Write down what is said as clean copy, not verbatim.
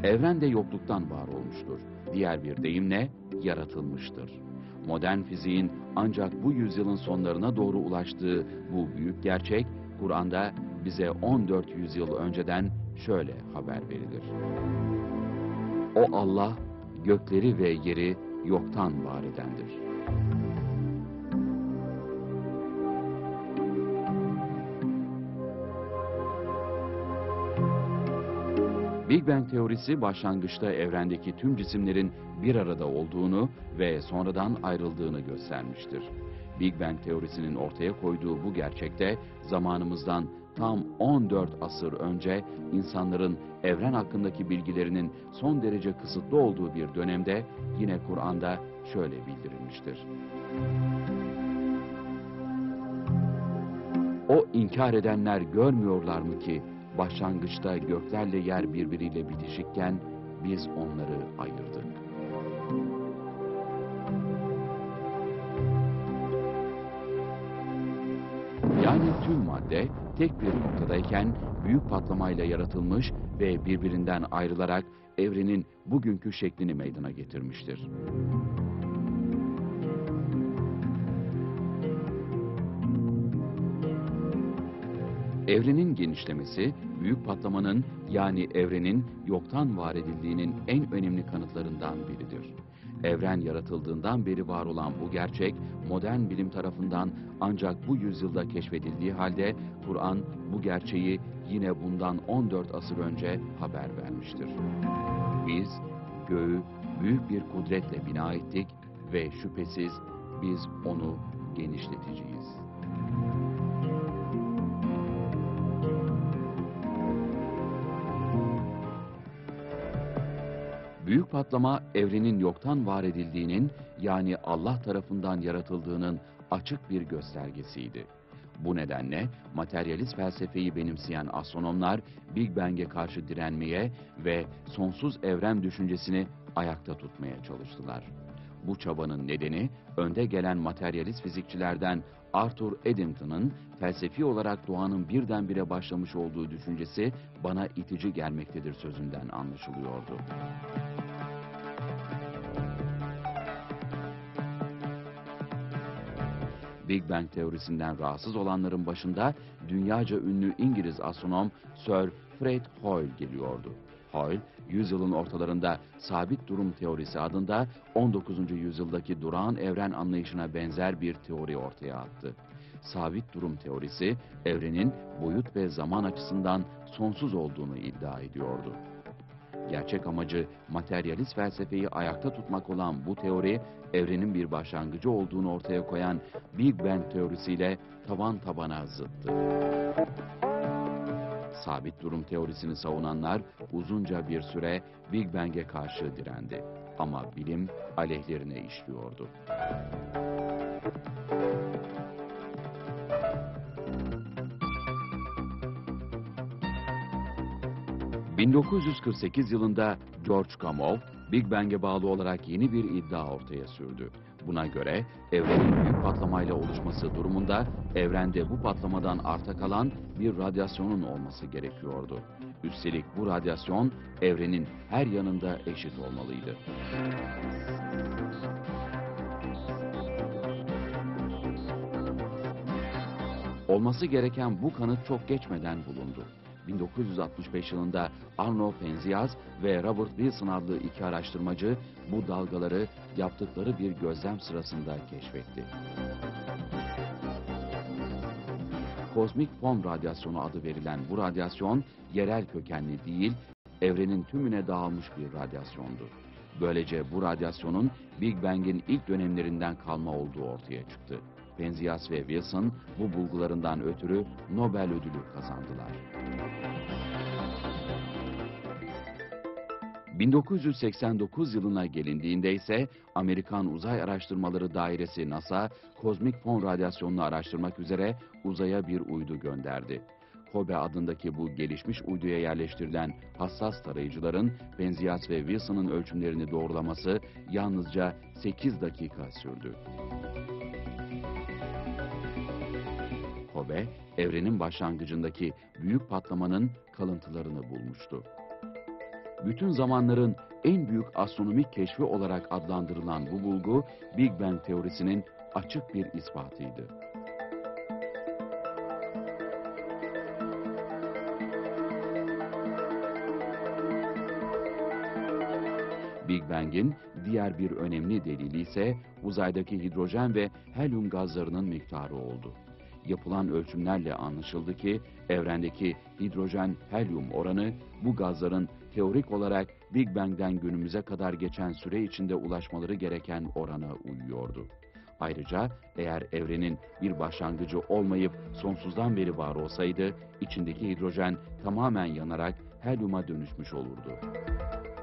Evren de yokluktan var olmuştur. Diğer bir deyimle yaratılmıştır. Modern fiziğin ancak bu yüzyılın sonlarına doğru ulaştığı bu büyük gerçek, Kur'an'da bize 14 yüzyıl önceden şöyle haber verilir. O Allah, gökleri ve yeri yoktan var edendir. Big Bang teorisi başlangıçta evrendeki tüm cisimlerin bir arada olduğunu ve sonradan ayrıldığını göstermiştir. Big Bang teorisinin ortaya koyduğu bu gerçekte zamanımızdan tam 14 asır önce insanların evren hakkındaki bilgilerinin son derece kısıtlı olduğu bir dönemde yine Kur'an'da şöyle bildirilmiştir. O inkar edenler görmüyorlar mı ki başlangıçta göklerle yer birbiriyle bitişikken biz onları ayırdık. Yani tüm madde tek bir noktadayken büyük patlamayla yaratılmış ve birbirinden ayrılarak evrenin bugünkü şeklini meydana getirmiştir. Evrenin genişlemesi, büyük patlamanın yani evrenin yoktan var edildiğinin en önemli kanıtlarından biridir. Evren yaratıldığından beri var olan bu gerçek, modern bilim tarafından ancak bu yüzyılda keşfedildiği halde Kur'an bu gerçeği yine bundan 14 asır önce haber vermiştir. Biz göğü büyük bir kudretle bina ettik ve şüphesiz biz onu genişleteceğiz. Büyük patlama, evrenin yoktan var edildiğinin, yani Allah tarafından yaratıldığının açık bir göstergesiydi. Bu nedenle materyalist felsefeyi benimseyen astronomlar Big Bang'e karşı direnmeye ve sonsuz evren düşüncesini ayakta tutmaya çalıştılar. Bu çabanın nedeni, önde gelen materyalist fizikçilerden Arthur Eddington'ın felsefi olarak doğanın birdenbire başlamış olduğu düşüncesi bana itici gelmektedir sözünden anlaşılıyordu. Big Bang teorisinden rahatsız olanların başında dünyaca ünlü İngiliz astronom Sir Fred Hoyle geliyordu. Hoyle, yüzyılın ortalarında sabit durum teorisi adında 19. yüzyıldaki durağan evren anlayışına benzer bir teori ortaya attı. Sabit durum teorisi, evrenin boyut ve zaman açısından sonsuz olduğunu iddia ediyordu. Gerçek amacı materyalist felsefeyi ayakta tutmak olan bu teori, evrenin bir başlangıcı olduğunu ortaya koyan Big Bang teorisiyle taban tabana zıttı. Sabit durum teorisini savunanlar uzunca bir süre Big Bang'e karşı direndi. Ama bilim aleyhlerine işliyordu. ...1948 yılında George Gamow, Big Bang'e bağlı olarak yeni bir iddia ortaya sürdü. Buna göre evrenin büyük patlamayla oluşması durumunda evrende bu patlamadan arta kalan bir radyasyonun olması gerekiyordu. Üstelik bu radyasyon evrenin her yanında eşit olmalıydı. Olması gereken bu kanıt çok geçmeden bulundu. 1965 yılında Arno Penzias ve Robert Wilson adlı iki araştırmacı bu dalgaları yaptıkları bir gözlem sırasında keşfetti. Kozmik fon radyasyonu adı verilen bu radyasyon yerel kökenli değil, evrenin tümüne dağılmış bir radyasyondu. Böylece bu radyasyonun Big Bang'in ilk dönemlerinden kalma olduğu ortaya çıktı. Penzias ve Wilson bu bulgularından ötürü Nobel ödülü kazandılar. 1989 yılına gelindiğinde ise Amerikan Uzay Araştırmaları Dairesi NASA, kozmik fon radyasyonunu araştırmak üzere uzaya bir uydu gönderdi. Kobe adındaki bu gelişmiş uyduya yerleştirilen hassas tarayıcıların Penzias ve Wilson'ın ölçümlerini doğrulaması yalnızca 8 dakika sürdü. Kobe, evrenin başlangıcındaki büyük patlamanın kalıntılarını bulmuştu. Bütün zamanların en büyük astronomik keşfi olarak adlandırılan bu bulgu, Big Bang teorisinin açık bir ispatıydı. Big Bang'in diğer bir önemli delili ise uzaydaki hidrojen ve helyum gazlarının miktarı oldu. Yapılan ölçümlerle anlaşıldı ki evrendeki hidrojen-helyum oranı bu gazların teorik olarak Big Bang'den günümüze kadar geçen süre içinde ulaşmaları gereken orana uyuyordu. Ayrıca eğer evrenin bir başlangıcı olmayıp sonsuzdan beri var olsaydı içindeki hidrojen tamamen yanarak helyuma dönüşmüş olurdu.